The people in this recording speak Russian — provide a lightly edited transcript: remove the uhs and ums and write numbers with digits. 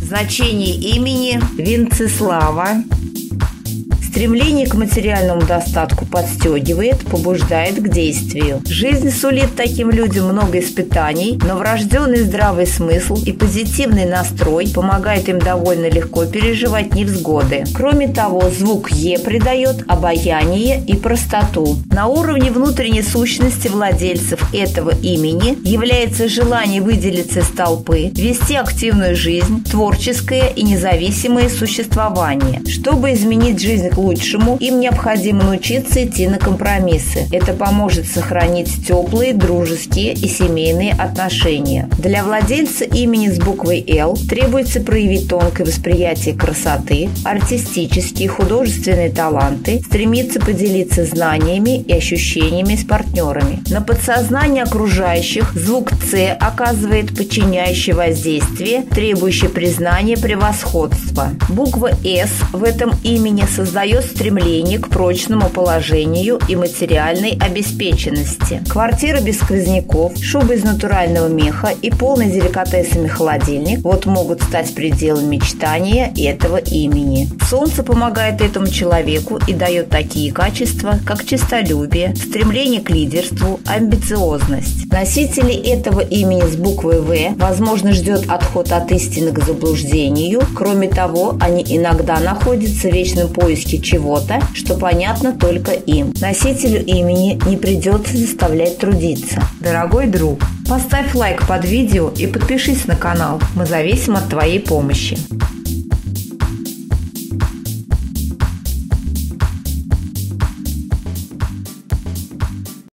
Значение имени Венцеслава. Стремление к материальному достатку подстегивает, побуждает к действию. Жизнь сулит таким людям много испытаний, но врожденный здравый смысл и позитивный настрой помогает им довольно легко переживать невзгоды. Кроме того, звук «е» придает обаяние и простоту. На уровне внутренней сущности владельцев этого имени является желание выделиться из толпы, вести активную жизнь, творческое и независимое существование. Чтобы изменить жизнь к лучшему, им необходимо научиться идти на компромиссы. Это поможет сохранить теплые, дружеские и семейные отношения. Для владельца имени с буквой «Л» требуется проявить тонкое восприятие красоты, артистические и художественные таланты, стремиться поделиться знаниями и ощущениями с партнерами. На подсознание окружающих звук «Ц» оказывает подчиняющее воздействие, требующее признания превосходства. Буква «С» в этом имени создает стремление к прочному положению и материальной обеспеченности. Квартира без сквозняков, шуба из натурального меха и полный деликатесами холодильник – вот могут стать пределом мечтания этого имени. Солнце помогает этому человеку и дает такие качества, как честолюбие, стремление к лидерству, амбициозность. Носители этого имени с буквой «В», возможно, ждет отход от истины к заблуждению. Кроме того, они иногда находятся в вечном поиске чего-то, что понятно только им. Носителю имени не придется заставлять трудиться. Дорогой друг, поставь лайк под видео и подпишись на канал. Мы зависим от твоей помощи.